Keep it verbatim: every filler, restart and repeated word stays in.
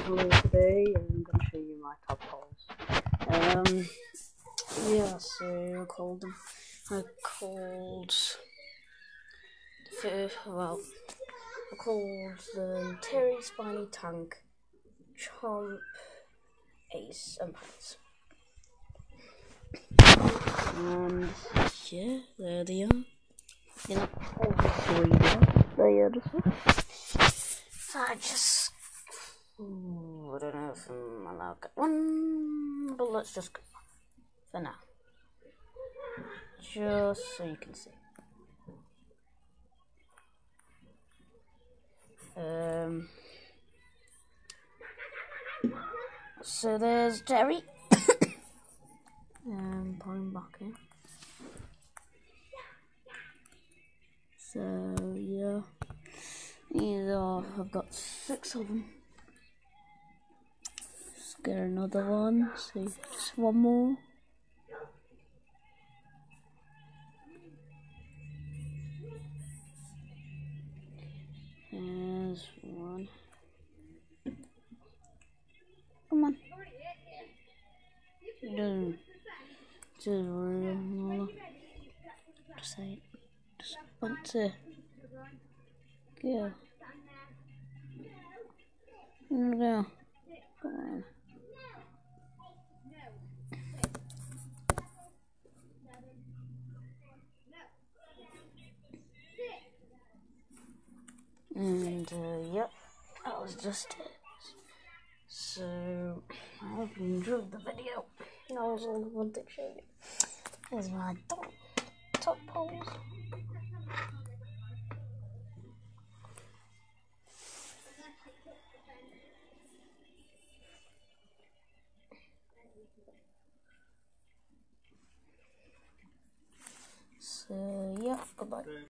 Hello, today I'm going to show you my tadpoles. Um, yeah, so I called them. I called. The, well, I called them Terry, Spiny, Tank, Chomp, Ace, and Pants. And yeah, there they are. You know, obviously they are just. So I just. Ooh, I don't know if I'm allowed to get one, but let's just go for now. Just so you can see. Um, so there's Jerry. um, put him back in. So yeah, these are. I've got six of them. Let's get another one. See, just one more. There's one. Come on. No. Just real. Just say it. Just want to go. Go. Come on. And uh, yep, that was just it. So I hope you enjoyed the video. That was all I wanted to show you. Here's my top, top poles. So yeah, goodbye.